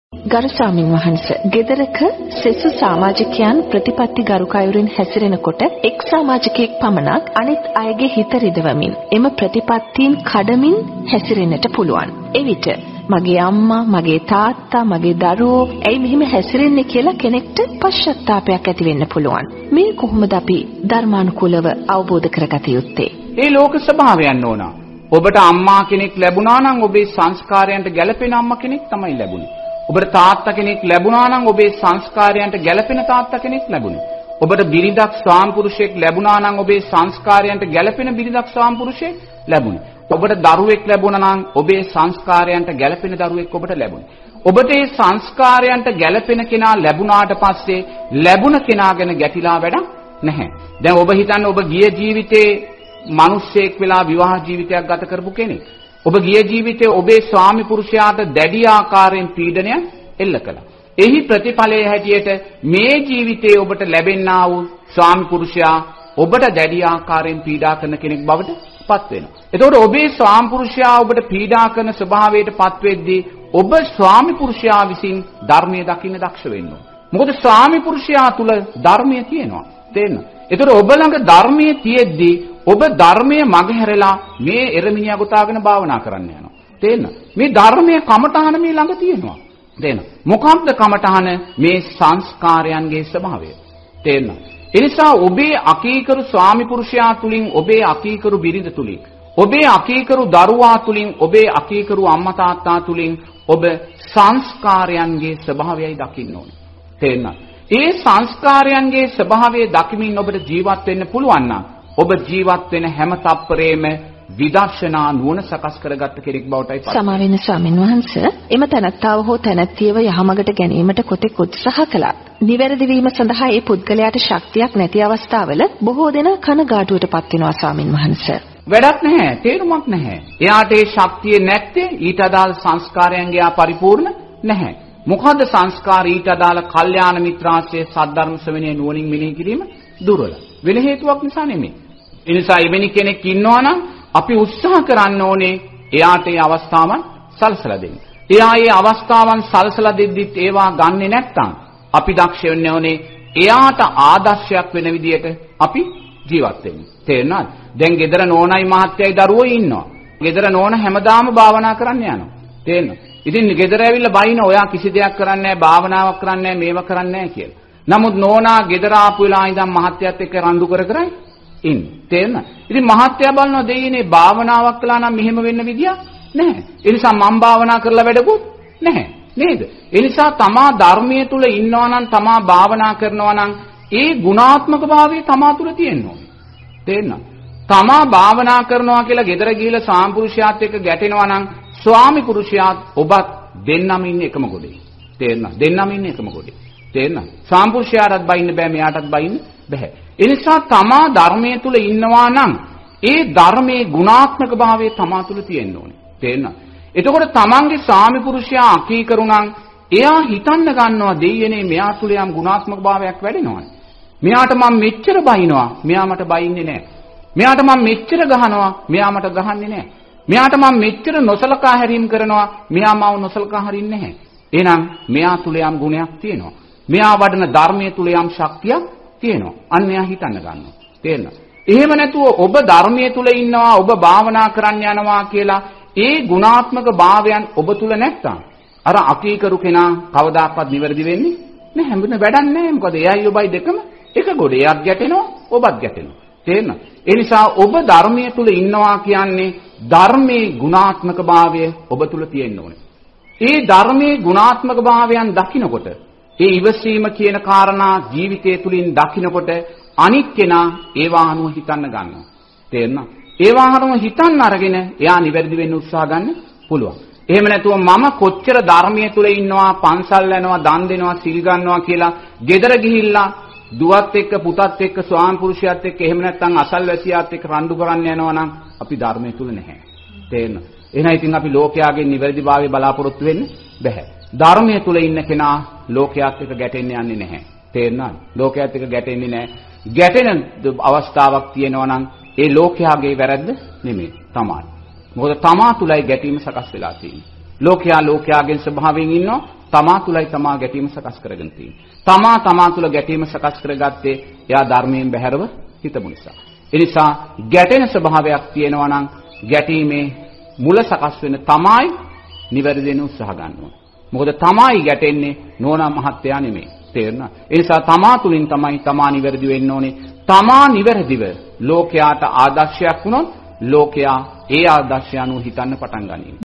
ගරු ස්වාමීන් වහන්සේ, ගෙදරක සෙසු සමාජිකයන් ප්‍රතිපත්ති ගරුක අයුරින් හැසිරෙනකොට එක් සමාජිකයෙක් පමණක් අනිත් අයගේ හිත රිදවමින් එම ප්‍රතිපත්තීන් කඩමින් හැසිරෙන්නට පුළුවන්. එවිට මගේ අම්මා, මගේ තාත්තා, මගේ දරුවෝ ඇයි මෙහෙම හැසිරෙන්නේ කියලා කෙනෙක්ට පශ්චාත්තාවයක් ඇති වෙන්න පුළුවන්. මේ කොහොමද අපි ධර්මානුකූලව අවබෝධ කරගත යුත්තේ? ඒ ලෝක ස්වභාවයන් ඕන. ඔබට අම්මා කෙනෙක් ලැබුණා නම් ඔබේ සංස්කාරයන්ට ගැළපෙන අම්මා කෙනෙක් තමයි ලැබුණේ. ඔබට තාත්තා කෙනෙක් ලැබුණා නම් ඔබේ සංස්කාරයන්ට ගැළපෙන තාත්තා කෙනෙක් ලැබුණේ. ඔබට බිරිඳක් ස්වාමිපුරුෂයෙක් ලැබුණා නම් ඔබේ සංස්කාරයන්ට ගැළපෙන බිරිඳක් ස්වාමිපුරුෂයෙක් ලැබුණේ. ඔබට දරුවෙක් ලැබුණා නම් ඔබේ සංස්කාරයන්ට ගැළපෙන දරුවෙක් ඔබට ලැබුණේ. ඔබට මේ සංස්කාරයන්ට ගැළපෙන කෙනා ලැබුණාට පස්සේ ලැබුණ කෙනා ගැන ගැටිලා වැඩක් නැහැ. දැන් ඔබ හිතන්නේ ඔබ ගිය ජීවිතේ මිනිස්සෙක් වෙලා විවාහ ජීවිතයක් ගත කරපු කෙනෙක්. ඔබ ගිය ජීවිතයේ ඔබේ ස්වාමි පුරුෂයාට දැඩි ආකාරයෙන් පීඩනය එල්ල කළා. එහි ප්‍රතිඵලයේ හැටියට මේ ජීවිතයේ ඔබට ලැබෙන්නා වූ ස්වාමි පුරුෂයා ඔබට දැඩි ආකාරයෙන් පීඩා කරන කෙනෙක් බවට පත් වෙනවා. එතකොට ඔබේ ස්වාමි පුරුෂයා ඔබට පීඩා කරන ස්වභාවයට පත් වෙද්දී ඔබ ස්වාමි පුරුෂයා විසින් ධර්මයේ දකින්න දක්ෂ වෙන්න ඕන. මොකද ස්වාමි පුරුෂයා තුල ධර්මයේ තියෙනවා. තේරෙනවද? එතකොට ඔබ ළඟ ධර්මයේ තියෙද්දී ඔබ ධර්මයේ මගහැරලා මේ එරමිනියා ගොතාගෙන භාවනා කරන්න යනවා. තේරෙනවද? මේ ධර්මයේ කමඨහන මේ ළඟ තියෙනවා. තේරෙනවද? මොකක්ද කමඨහන? මේ සංස්කාරයන්ගේ ස්වභාවය. තේරෙනවද? ඒ නිසා ඔබේ අකීකරු ස්වාමි පුරුෂයා තුලින්, ඔබේ අකීකරු බිරිඳ තුලින්, ඔබේ අකීකරු දරුවා තුලින්, ඔබේ අකීකරු අම්මා තාත්තා තුලින් ඔබ සංස්කාරයන්ගේ ස්වභාවයයි දකින්න ඕනේ. තේරෙනවද? ඒ සංස්කාරයන්ගේ ස්වභාවය දකිමින් ඔබට ජීවත් වෙන්න පුළුවන් නම් ඔබ ජීවත් වෙන හැම තප්පරේම විදර්ශනා නුවණ සකස් කරගත්ත කෙනෙක් බවටයි පත්. සමාවෙන්න ස්වාමීන් වහන්සේ, එම තනත්තාව හෝ තනත්තියව යහමඟට ගැනීමට කොතෙක් උත්සාහ කළත් නිවැරදි වීම සඳහා ඒ පුද්ගලයාට ශක්තියක් නැති අවස්ථාවල බොහෝ දෙනා කනගාටුවටපත් වෙනවා ස්වාමීන් වහන්සේ. වැඩක් නැහැ, තේරුමක් නැහැ. එයාට ඒ ශක්තිය නැත්තේ ඊට අදාළ සංස්කාරයන්ගේ පරිපූර්ණ නැහැ. මොකද සංස්කාර ඊට අදාළ කල්යාණ මිත්‍රාශ්‍රයේ සද්ධර්ම ශ්‍රවණයේ නුවණින් මෙනෙහි කිරීම දුර්වල. වෙන හේතුවක් නිසා නෙමෙයි. ඒ නිසා එවැනි කෙනෙක් ඉන්නවා නම් අපි උත්සාහ කරන්න ඕනේ එයාට ඒ අවස්ථාවන් සලසලා දෙන්න. එයා ඒ අවස්ථාවන් සලසලා දෙද්දිත් ඒවා ගන්නෙ නැත්නම් අපි දක්ෂ වෙන්න ඕනේ එයාට ආදර්ශයක් වෙන විදියට අපි ජීවත් වෙන්න. තේරෙනවද? දැන් ගෙදර නෝනයි මහත්තයයි දරුවෝ ඉන්නවා. ගෙදර නෝන හැමදාම භාවනා කරන්න යනවා. තේරෙනවද? ඉතින් ගෙදර ඇවිල්ලා බයින ඔයා කිසි දෙයක් කරන්නේ නැහැ, භාවනාවක් කරන්නේ නැහැ, මේව කරන්නේ නැහැ කියලා. නමුත් නෝනා ගෙදර ආපු වෙලාව ඉඳන් මහත්තයත් එක්ක රණ්ඩු කර කර ඉන්නේ. තේරෙනවද? ඉතින් මහත්තයා බලනවා දෙයිනේ භාවනාවක් කළා නම් මෙහෙම වෙන්න විදියක් නැහැ. ඒ නිසා මම භාවනා කරලා වැඩකුත් නැහැ. නේද? ඒ නිසා තමා ධර්මයේ තුල ඉන්නවා නම්, තමා භාවනා කරනවා නම් ඒ ගුණාත්මක භාවය තමා තුල තියෙන්න ඕනේ. තේරෙනවද? තමා භාවනා කරනවා කියලා ගෙදර ගිහිල්ලා සාම්පුරුෂයාත් එක්ක ගැටෙනවා නම් ස්වාමි පුරුෂයාත් ඔබත් දෙන්නම ඉන්නේ එකම ගොඩේ. තේරෙනවද? දෙන්නම ඉන්නේ එකම ගොඩේ. තේරෙනවද? සාම්පුරුෂයාටත් බයින්න බෑ, මෙයාටත් බයින්න බෑ. ඒ නිසා තමා ධර්මයේ තුල ඉන්නවා නම් ඒ ධර්මයේ ගුණාත්මක භාවය තමා තුල තියෙන්න ඕනේ. තේරෙනවද? එතකොට තමන්ගේ ස්වාමි පුරුෂයා අකීකරු නම් එයා හිතන්න ගන්නවා දෙයියනේ මෙයා තුල යම් ගුණාත්මක භාවයක් වැඩෙනවානේ. මෙයාට මම මෙච්චර බයිනවා, මෙයා මට බයින්නේ නැහැ. මෙයාට මම මෙච්චර ගහනවා, මෙයා මට ගහන්නේ නැහැ. මෙයාට මම මෙච්චර නොසලකා හැරීම් කරනවා, මෙයා මාව නොසලකා හරින්නේ නැහැ. එහෙනම් මෙයා තුල යම් ගුණයක් තියෙනවා. මෙයා වඩන ධර්මයේ තුල යම් ශක්තියක් තියෙනවා. අන්න එයා හිතන්න ගන්නවා. තේරෙනවද? එහෙම නැතුව ඔබ ධර්මයේ තුල ඉන්නවා, ඔබ භාවනා කරන්න යනවා කියලා ඒ ගුණාත්මක භාවයන් ඔබ තුල නැත්තම් අර අකීකරු කෙනා කවදාකවත් නිවැරදි වෙන්නේ නැහැ. හැමදෙන වැඩක් නැහැ. මොකද එයයි ඔබයි දෙකම එක ගොඩේ. එයාත් ගැටෙනවා, ඔබත් ගැටෙනවා. තේරෙනවද? ඒ නිසා ඔබ ධර්මයේ තුල ඉන්නවා කියන්නේ ධර්මයේ ගුණාත්මක භාවය ඔබ තුල තියෙන්න ඕනේ. ඒ ධර්මයේ ගුණාත්මක භාවයන් දකිනකොට, ඒ ඉවසීම කියන කාරණා ජීවිතය තුලින් දකිනකොට අනිත් කෙනා ඒවා අනුව හිතන්න ගන්නවා. තේරෙනවද? ඒවා අනුව හිතන්න අරගෙන එයා නිවැරදි වෙන්න උත්සාහ ගන්න පුළුවන්. එහෙම නැතුව මම කොච්චර ධර්මයේ තුල ඉන්නවා, පන්සල් යනවා, දන් දෙනවා, සිල් ගන්නවා කියලා ගෙදර ගිහිල්ලා දුවත් එක්ක, පුතත් එක්ක, ස්වාමි පුරුෂයාත් එක්ක, එහෙම නැත්නම් අසල්වැසියාත් එක්ක රණ්ඩු කරන්න යනවා නම් අපි ධර්මයේ තුල නැහැ. තේරෙනවද? එහෙනම් ඉතින් අපි ලෝකයාගේ නිවැරදිභාවය බලාපොරොත්තු වෙන්න බෑ. ධර්මයේ තුල ඉන්න කෙනා ලෝකයාත් එක්ක ගැටෙන්න යන්නේ නැහැ. තේරෙනවද? ලෝකයාත් එක්ක ගැටෙන්නේ නැහැ. ගැටෙන අවස්ථාවක් තියෙනවා නම් ඒ ලෝකයාගේ වැරද්ද නෙමෙයි, තමයි. මොකද තමා තුලයි ගැටීම සකස් වෙලා තියෙන්නේ. ලෝකයා ලෝකයාගෙන් ස්වභාවයෙන් ඉන්නවා. තමා තුලයි තමා ගැටීම සකස් කරගෙන තියෙන්නේ. තමා තුල ගැටීම සකස් කරගත්තේ එයා ධර්මයෙන් බැහැරව හිතමු නිසා. ඒ නිසා ගැටෙන ස්වභාවයක් තියෙනවා නම් ගැටීමේ මුල සකස් වෙන තමයි නිවැරදි වෙන උත්සාහ ගන්න ඕනේ. මොකද තමයි ගැටෙන්නේ නෝනා මහත්තයා නෙමෙයි. තේරෙනවද? ඒ නිසා තමා තුලින් තමයි තමා නිවැරදි වෙන්න ඕනේ. තමා නිවැරදිව ලෝකයාට ආදර්ශයක් වුණොත් ලෝකයා ඒ ආදර්ශය අනුව හිතන්න පටන් ගන්නවා.